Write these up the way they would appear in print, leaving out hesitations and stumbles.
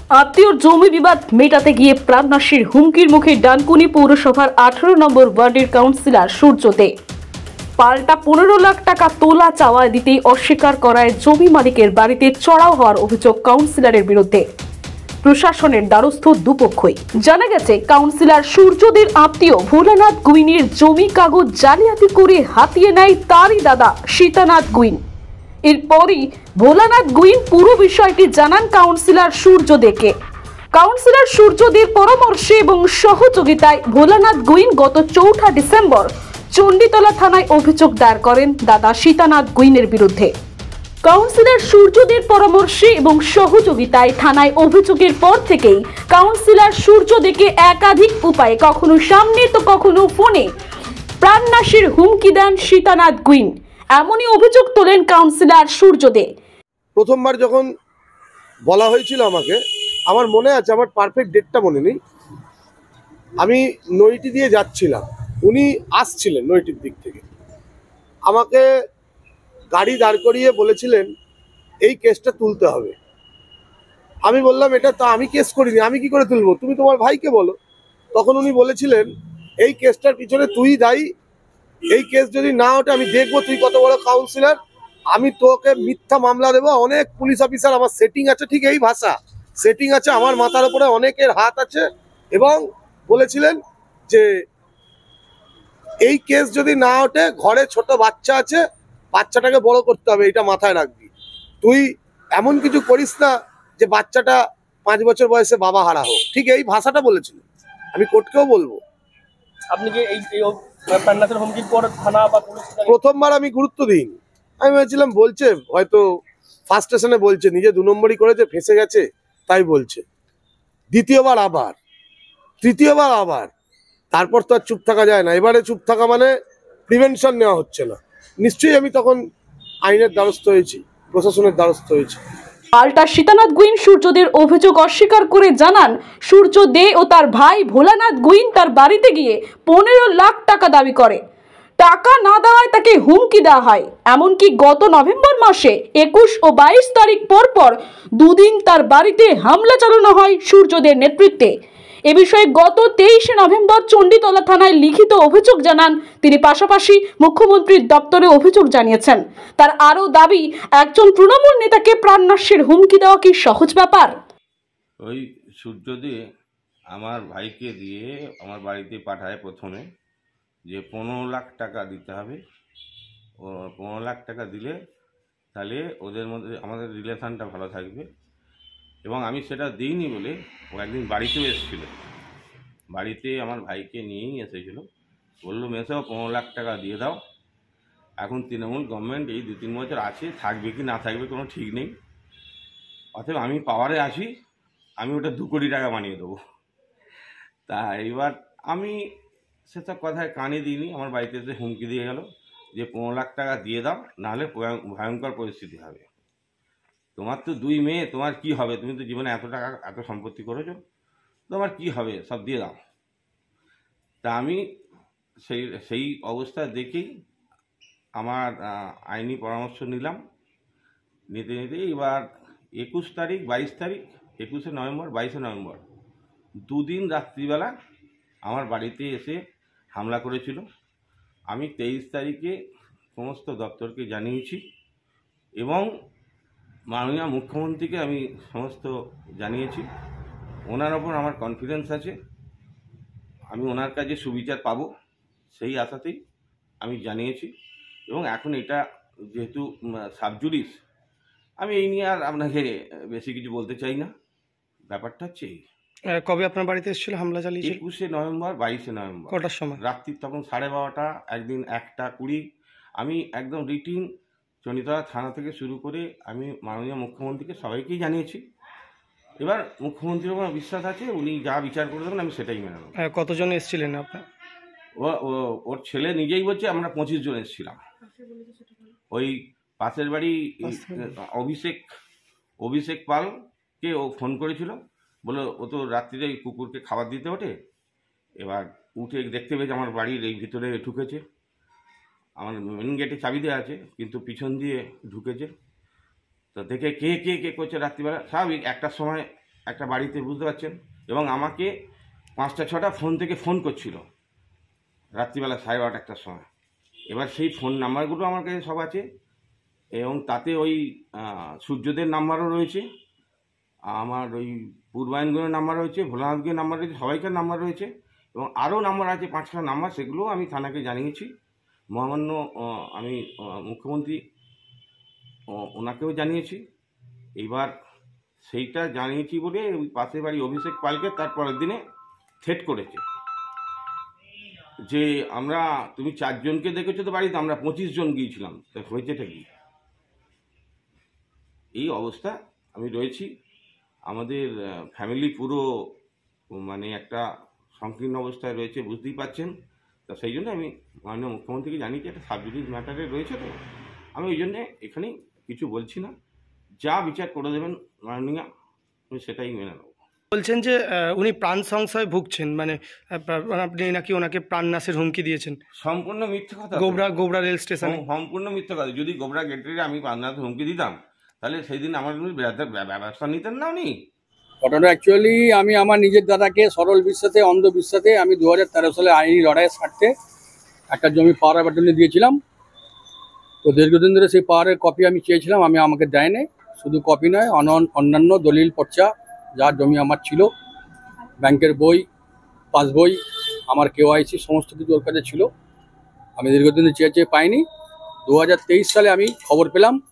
আত্মীয়র জমি বিবাদ মেটাতে গিয়ে প্রাণনাশের হুমকির মুখে ডানকুনি পৌরসভার 18 নম্বর ওয়ার্ডের কাউন্সিলর সূর্য দে। পাল্টা 15 লাখ টাকা তোলা চাওয়ায় দিতেই অস্বীকার করায় জমি মালিকের বাড়িতে চড়াও হওয়ার অভিযোগ কাউন্সিলরের বিরুদ্ধে। প্রশাসনের দ্বারস্থ দুপক্ষই। জানা গেছে, কাউন্সিলর সূর্যদের আত্মীয় ভোলানাথ গুইনের জমি কাগজ জালিয়াতি করে হাতিয়ে নেয় তারই দাদা সীতানাথ গুইন। এরপরই ভোলানাথ গুইন পুরো বিষয়টি জানান কাউন্সিলর সূর্য দেকে। কাউন্সিলর সূর্যদের পরামর্শে এবং সহযোগিতায় ভোলানাথ গুইন গত 4 ডিসেম্বর চণ্ডীতলা থানায় অভিযোগ দায়ের করেন দাদা সীতানাথ গুইনের বিরুদ্ধে। কাউন্সিলর সূর্যদের পরামর্শে এবং সহযোগিতায় থানায় অভিযোগের পর থেকেই কাউন্সিলর সূর্য দেকে একাধিক উপায়ে, কখনো সামনে তো কখনো ফোনে, প্রাণনাশের হুমকি দেন সীতানাথ গুইন। এমনই অভিযোগ তোলেন কাউন্সিলর সূর্য দে। প্রথমবার যখন বলা হয়েছিল আমাকে, আমার মনে আছে, আমার পারফেক্ট ডেটটা মনে নেই, আমি নইটি দিয়ে যাচ্ছিলাম, উনি আসছিলেন নইটির দিক থেকে, আমাকে গাড়ি দাঁড় করিয়ে বলেছিলেন এই কেসটা তুলতে হবে। আমি বললাম এটা তো আমি কেস করিনি, আমি কি করে তুলবো, তুমি তোমার ভাইকে বলো। তখন উনি বলেছিলেন এই কেসটার পিছনে তুই দায়ী, এই কেস যদি না ওঠে আমি দেখবো তুই কত বড় কাউন্সিলর, আমি তোকে মিথ্যা মামলা দেবো, অনেক পুলিশ অফিসার আমার সেটিং আছে, ঠিক এই ভাষা, সেটিং আছে, আমার মাথার উপরে অনেকের হাত আছে। এবং বলেছিলেন যে এই কেস যদি না ওঠে, ঘরে ছোট বাচ্চা আছে, বাচ্চাটাকে বড় করতে হবে, এটা মাথায় রাখবি, তুই এমন কিছু করিস না যে বাচ্চাটা 5 বছর বয়সে বাবা হারা হোক, ঠিক এই ভাষাটা বলেছিলেন। আমি কোর্টকেও বলবো। আপনি কি এই প্রাণনাশের হুমকির পর থানা বা পুলিশ? প্রথমবার আমি গুরুত্ব দিইনি, আমি ভেবেছিলাম বলছে হয়তো ফার্স্ট স্টেশনে বলছে, নিজে 2 নম্বরই করেছে, ফেঁসে গেছে তাই বলছে। দ্বিতীয়বার আবার, তৃতীয়বার আবার, তারপর তো আর চুপ থাকা যায় না। এবারে চুপ থাকা মানে প্রিভেনশন নেওয়া হচ্ছে না। নিশ্চয়ই আমি তখন আইনের দ্বারস্থ হয়েছি, প্রশাসনের দ্বারস্থ হয়েছি। পাল্টা সীতানাথ গুইন সূর্যদের অভিযোগ অস্বীকার করে জানান, সূর্য দে ও তার ভাই ভোলানাথ গুইন তার বাড়িতে গিয়ে 15 লাখ টাকা দাবি করে। টাকা না দেওয়ায় তাকে হুমকি দেওয়া হয়। এমনকি গত নভেম্বর মাসে 21 ও 22 তারিখ পর 2 দিন তার বাড়িতে হামলা চালানো হয় সূর্যদের নেতৃত্বে। এ বিষয়ে গত 23 নভেম্বর চণ্ডীতলা থানায় লিখিত অভিযোগ জানান তিনি। পাশাপাশি মুখ্যমন্ত্রীর দপ্তরে অভিযোগ জানিয়েছেন। তার আরও দাবি, একজন তৃণমূল নেতাকে প্রাণনাশের হুমকি দেওয়া কি সহজ ব্যাপার? ওই সূর্য দিয়ে আমার ভাইকে দিয়ে আমার বাড়িতে পাঠায় প্রথমে যে 15 লাখ টাকা দিতে হবে, ও 15 লাখ টাকা দিলে তাহলে ওদের মধ্যে আমাদের রিলেশানটা ভালো থাকবে। এবং আমি সেটা দিইনি বলে ও একদিন বাড়িতেও এসেছিলো, বাড়িতে আমার ভাইকে নিয়েই এসেছিলো, বললো মেসো 15 লাখ টাকা দিয়ে দাও, এখন তৃণমূল গভর্নমেন্ট এই 2-3 বছর আছে, থাকবে কি না থাকবে কোনো ঠিক নেই, অতএব আমি পাওয়ারে আসি, আমি ওটা 2 কোটি টাকা বানিয়ে দেবো। তা এবার আমি সেসব কথায় কানে দিইনি, আমার বাড়িতে এসে হুমকি দিয়ে গেল যে 15 লাখ টাকা দিয়ে দাও, নাহলে ভয়ঙ্কর পরিস্থিতি হবে, তোমার তো 2 মেয়ে, তোমার কি হবে, তুমি তো জীবনে এত টাকা এত সম্পত্তি করেছো, তোমার কি হবে, সব দিয়ে দাও। তা আমি সেই অবস্থা দেখেই আমার আইনি পরামর্শ নিলাম, নিতে এবার 21 তারিখ 22 তারিখ 21শে নভেম্বর 22শে নভেম্বর 2 দিন রাত্রিবেলা আমার বাড়িতে এসে হামলা করেছিল। আমি 23 তারিখে সমস্ত দপ্তরকে জানিয়েছি এবং মাননীয় মুখ্যমন্ত্রীকে আমি সমস্ত জানিয়েছি। ওনার ওপর আমার কনফিডেন্স আছে, আমি ওনার কাছে সুবিচার পাবো, সেই আশাতেই আমি জানিয়েছি। এবং এখন এটা যেহেতু সাবজুডিস, আমি এই নিয়ে আর আপনাকে বেশি কিছু বলতে চাই না। ব্যাপারটা হচ্ছে এই। কবে আপনার বাড়িতে এসেছিল হামলা চালিয়েছিল? 21শে নভেম্বর 22শে নভেম্বর। কটার সময়? রাত্রি তখন 12:30, একদিন 1:20। আমি একদম রিটিন চণ্ডীতলা থানা থেকে শুরু করে আমি মাননীয় মুখ্যমন্ত্রীকে সবাইকেই জানিয়েছি। এবার মুখ্যমন্ত্রীর উপর বিশ্বাস আছে, উনি যা বিচার করে দেবেন আমি সেটাই মেনে নেব। কতজন এসেছিলেন আপনার? ওর ছেলে নিজেই বলছে আমরা 25 জন এসেছিলাম। ওই পাশের বাড়ি অভিষেক পালকে ও ফোন করেছিল, বলে ও তো রাত্রিরে কুকুরকে খাবার দিতে ওঠে, এবার উঠে দেখতে পেয়েছে আমার বাড়ির এই ভিতরে ঢুকেছে, আমার মেন গেটে চাবি দেওয়া আছে কিন্তু পিছন দিয়ে ঢুকেছে। তো দেখে কে কে কে করছে রাত্রিবেলা, স্বাভাবিক 1টার সময় একটা বাড়িতে, বুঝতে পারছেন, এবং আমাকে 5টা-6টা ফোন থেকে ফোন করছিল রাত্রিবেলা 12:30-1টার সময়। এবার সেই ফোন নাম্বারগুলো আমার কাছে সব আছে, এবং তাতে ওই সূর্যদের নাম্বারও রয়েছে, আমার ওই পূর্বায়নগুলোর নাম্বার রয়েছে, ভোলানাথগুলোর নাম্বার রয়েছে, সবাইকার নাম্বার রয়েছে, এবং আরও নাম্বার আছে 5টা নাম্বার, সেগুলোও আমি থানাকে জানিয়েছি। মহামান্য আমি মুখ্যমন্ত্রী ওনাকেও জানিয়েছি। এইবার সেইটা জানিয়েছি বলে ওই পাশের বাড়ি অভিষেক পালকে তারপরের দিনে থ্রেট করেছে যে তুমি 4 জনকে দেখেছো তো বাড়িতে, আমরা 25 জন গিয়েছিলাম, তা হয়েছেটা কি? এই অবস্থা আমি রয়েছি। আমাদের ফ্যামিলি পুরো মানে একটা সংকীর্ণ অবস্থায় রয়েছে, বুঝতেই পারছেন। তা সেই জন্য আমি মাননীয় মুখ্যমন্ত্রীকে জানিয়েছি, একটা সাবজুডিস ম্যাটারে রয়েছে, তো আমি ওই জন্যে এখানে কিছু বলছি না। যা বিচার করে দেবেন মাননীয়, আমি সেটাই মেনে নেব। বলছেন যে উনি প্রাণ সংশয়ে ভুগছেন, মানে আপনি নাকি ওনাকে প্রাণনাশের হুমকি দিয়েছেন। সম্পূর্ণ মিথ্যে কথা। গোবরা রেল স্টেশনে সম্পূর্ণ মিথ্যে কথা। যদি গোবরা গেটের আমি প্রাণনাশের হুমকি দিতাম, তাহলে সেই দিন আমার ব্যবস্থা নিতেন না উনি। ঘটনা অ্যাকচুয়ালি আমি আমার নিজের দাদাকে সরল বিশ্বাসে, অন্ধ বিশ্বাসে আমি 2013 সালে আইনি লড়াইয়ের স্বার্থে একটা জমি পাওয়ার বাটনে দিয়েছিলাম। তো দীর্ঘদিন ধরে সেই পাওয়ারের কপি আমি চেয়েছিলাম, আমাকে দেয়নি। শুধু কপি নয়, অন্যান্য দলিল পর্চা, যার জমি আমার ছিল, ব্যাংকের বই, পাসবই, আমার KYC সমস্ত কিছু ওর কাছে ছিল। আমি দীর্ঘদিন চেয়ে পাইনি। 2023 সালে আমি খবর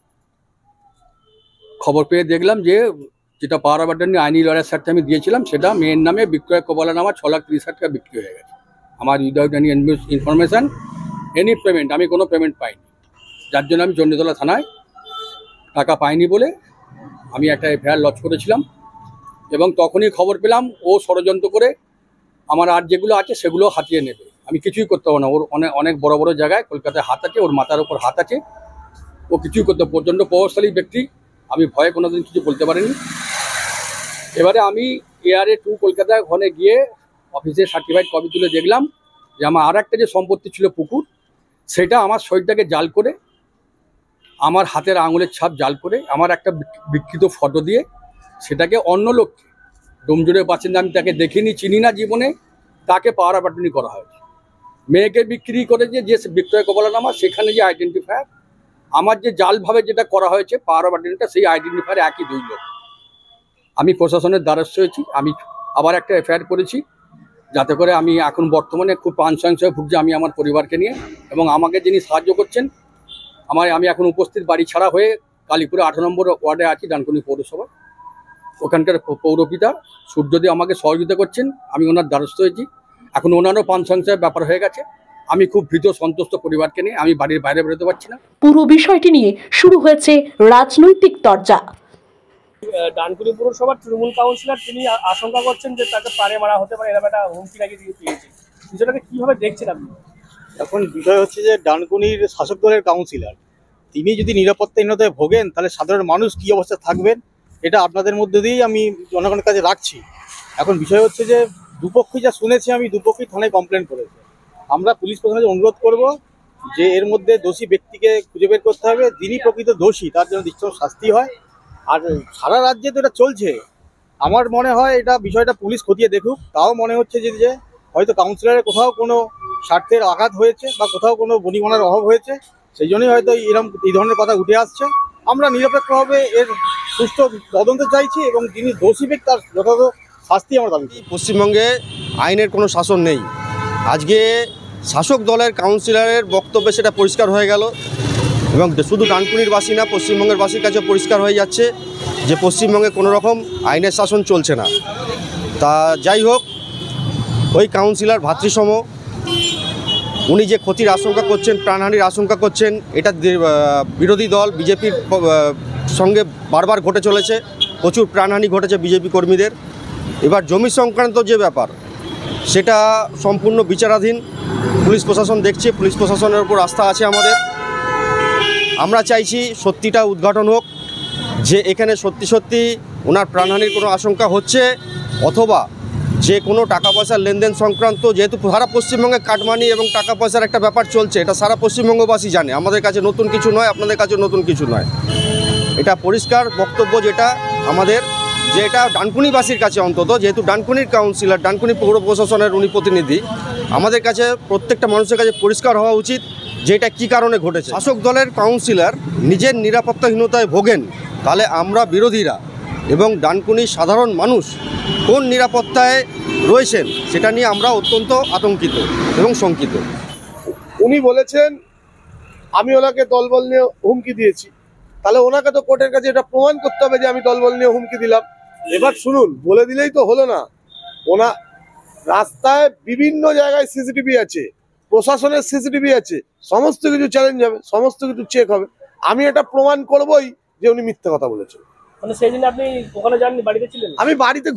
পেয়ে দেখলাম যে যেটা পাওয়ার বাটনে আইনি লড়াইয়ের স্বার্থে আমি দিয়েছিলাম, সেটা মেয়ের নামে বিক্রয় কবলানামা 6,30,000 টাকা বিক্রি হয়ে গেছে। আমার without any information, any payment, আমি কোনো পেমেন্ট পাইনি। যার জন্য আমি চণ্ডীতলা থানায় টাকা পাইনি বলে আমি একটা FIR লজ করেছিলাম, এবং তখনই খবর পেলাম ও ষড়যন্ত্র করে আমার আর যেগুলো আছে সেগুলো হাতিয়ে নেবে। আমি কিছুই করতে পারবো না। ওর অনেক বড় বড় জায়গায় কলকাতায় হাত আছে, ওর মাথার ওপর হাত আছে, ও কিছুই করতে, প্রচণ্ড প্রভাবশালী ব্যক্তি। আমি ভয়ে কোনোদিন কিছু বলতে পারিনি। এবারে আমি ARA 2 কলকাতায় ওখানে গিয়ে অফিসে সার্টিফাইড কপি তুলে দেখলাম যে আমার আর একটা যে সম্পত্তি ছিল পুকুর, সেটা আমার শরীরটাকে জাল করে, আমার হাতের আঙুলের ছাপ জাল করে, আমার একটা বিকৃত ফটো দিয়ে সেটাকে অন্য লোককে, ডোমজুড়ের বাসিন্দা, আমি তাকে দেখিনি, চিনি না জীবনে, তাকে পাওয়ার বাটনি করা হয়েছে। মেয়েকে বিক্রি করে যে বিক্রয় কবলানামা, সেখানে যে আইডেন্টিফায়ার, আমার যে জালভাবে যেটা করা হয়েছে পাওয়ার বাটনিটা, সেই আইডেন্টিফায়ার একই 2 লোক। আমি প্রশাসনের দ্বারস্থ হয়েছি, আমি আবার একটা FIR করেছি, যাতে করে আমি এখন বর্তমানে খুব প্রাণ সংশয়ে ভুগছি আমি আমার পরিবারকে নিয়ে, এবং আমাকে যিনি সাহায্য করছেন, আমি এখন উপস্থিত বাড়ি ছাড়া হয়ে কালীপুরে 18 নম্বর ওয়ার্ডে আছি, ডানকুনি পৌরসভা। ওখানকার পৌরপিতা সূর্যদেব আমাকে সহযোগিতা করছেন, আমি ওনার দ্বারস্থ হয়েছি। এখন ওনারও প্রাণ সংশয়ের ব্যাপার হয়ে গেছে। আমি খুব ভীত সন্তুষ্ট পরিবারকে নিয়ে, আমি বাড়ির বাইরে বেরোতে পারছি না। পুরো বিষয়টি নিয়ে শুরু হয়েছে রাজনৈতিক চর্চা। ডানকুনি পৌরসভার তৃণমূল কাউন্সিলর তিনি আশঙ্কা করছেন যে তাকে পারে মারা হতে পারে, এরকম একটা হুমকি নাকি তিনি পেয়েছেন। বিষয়টাকে কিভাবে দেখছেন আপনি? এখন বিষয় হচ্ছে যে ডানকুনির শাসক দলের কাউন্সিলর, তিনি যদি নিরাপত্তাহীনতায় ভোগেন, তাহলে সাধারণ মানুষ কী অবস্থা থাকবেন, এটা আপনাদের মধ্যে দিয়েই আমি জনগণের কাছে রাখছি। এখন বিষয় হচ্ছে যে দুপক্ষই যা শুনেছি, আমি দুপক্ষই থানায় কমপ্লেন করেছি। আমরা পুলিশ প্রশাসনকে অনুরোধ করব যে এর মধ্যে দোষী ব্যক্তিকে খুঁজে বের করতে হবে, যিনি প্রকৃত দোষী তার জন্য দৃষ্টান্ত শাস্তি হয়। আর সারা রাজ্যে তো এটা চলছে। আমার মনে হয় এটা বিষয়টা পুলিশ খতিয়ে দেখুক। তাও মনে হচ্ছে যে হয়তো কাউন্সিলরের কোথাও কোনো স্বার্থের আঘাত হয়েছে বা কোথাও কোনো বনিবনার অভাব হয়েছে, সেই জন্যই হয়তো এই ধরনের কথা উঠে আসছে। আমরা নিরপেক্ষভাবে এর সুষ্ঠু তদন্ত চাইছি, এবং যিনি দোষী ব্যক্তি তার যথাযথ শাস্তি আমরা দাবি করি। পশ্চিমবঙ্গে আইনের কোনো শাসন নেই। আজকে শাসক দলের কাউন্সিলরের বক্তব্যে সেটা পরিষ্কার হয়ে গেল, এবং শুধু ডানকুনির বাসী না, পশ্চিমবঙ্গের বাসীর কাছে পরিষ্কার হয়ে যাচ্ছে যে পশ্চিমবঙ্গে কোনো রকম আইনের শাসন চলছে না। তা যাই হোক, ওই কাউন্সিলর ভাতৃসম, উনি যে ক্ষতির আশঙ্কা করছেন, প্রাণহানির আশঙ্কা করছেন, এটা বিরোধী দল বিজেপির সঙ্গে বারবার ঘটে চলেছে। প্রচুর প্রাণহানি ঘটেছে বিজেপি কর্মীদের। এবার জমি সংক্রান্ত যে ব্যাপার, সেটা সম্পূর্ণ বিচারাধীন, পুলিশ প্রশাসন দেখছে, পুলিশ প্রশাসনের উপর আস্থা আছে আমাদের। আমরা চাইছি সত্যিটা উদ্ঘাটন হোক, যে এখানে সত্যি ওনার প্রাণহানির কোনো আশঙ্কা হচ্ছে, অথবা যে কোনো টাকা পয়সার লেনদেন সংক্রান্ত, যেহেতু সারা পশ্চিমবঙ্গে কাটমানি এবং টাকা পয়সার একটা ব্যাপার চলছে, এটা সারা পশ্চিমবঙ্গবাসী জানে, আমাদের কাছে নতুন কিছু নয়, আপনাদের কাছে নতুন কিছু নয়। এটা পরিষ্কার বক্তব্য যেটা আমাদের যে এটা ডানকুনিবাসীর কাছে অন্তত, যেহেতু ডানকুনির কাউন্সিলর, ডানকুনি পৌর প্রশাসনের উনি প্রতিনিধি, আমাদের কাছে প্রত্যেকটা মানুষের কাছে পরিষ্কার হওয়া উচিত যে এটা কী কারণে ঘটেছে। শাসক দলের কাউন্সিলর নিজের নিরাপত্তাহীনতায় ভোগেন, তাহলে আমরা বিরোধীরা এবং ডানকুনির সাধারণ মানুষ কোন নিরাপত্তায় রয়েছেন সেটা নিয়ে আমরা অত্যন্ত আতঙ্কিত এবং শঙ্কিত। উনি বলেছেন আমি ওনাকে দলবল নিয়ে হুমকি দিয়েছি, তাহলে ওনাকে তো কোর্টের কাছে এটা প্রমাণ করতে হবে যে আমি দলবল নিয়ে হুমকি দিলাম। এবার শুনুন, বলে দিলেই তো হলো না। ওনা রাস্তায় বিভিন্ন জায়গায় সিসিটিভি আছে, প্রশাসনের সিসিটিভি আছে, সমস্ত কিছু চ্যালেঞ্জ হবে, সমস্ত কিছু চেক হবে। আমি এটা প্রমাণ করবই যে উনি মিথ্যে কথা বলেছেন। মানে সেই দিন আপনি ওখানে যাননি, বাড়িতে ছিলেন? আমি বাড়িতে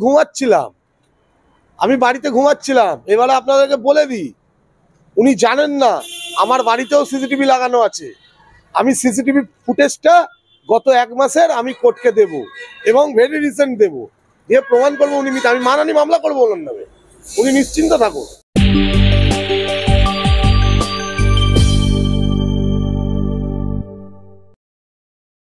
ঘুমাচ্ছিলাম। এবারে আপনাদেরকে বলে দিই, উনি জানেন না আমার বাড়িতেও সিসিটিভি লাগানো আছে। আমি সিসিটিভি ফুটেজটা গত 1 মাসের আমি কোর্টকে দেব এবং ভেরি রিসেন্ট দেব, দিয়ে প্রমাণ করবো উনি মিথ্যা। আমি মানহানি মামলা করবো ওনার নামে, উনি নিশ্চিন্ত থাকুন।